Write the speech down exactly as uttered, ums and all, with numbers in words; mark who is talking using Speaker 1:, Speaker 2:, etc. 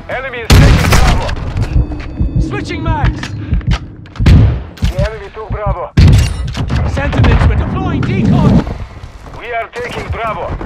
Speaker 1: Enemy is taking Bravo.
Speaker 2: Switching mags!
Speaker 1: The enemy took Bravo.
Speaker 2: Sentinels, we're deploying decoy!
Speaker 1: We are taking Bravo.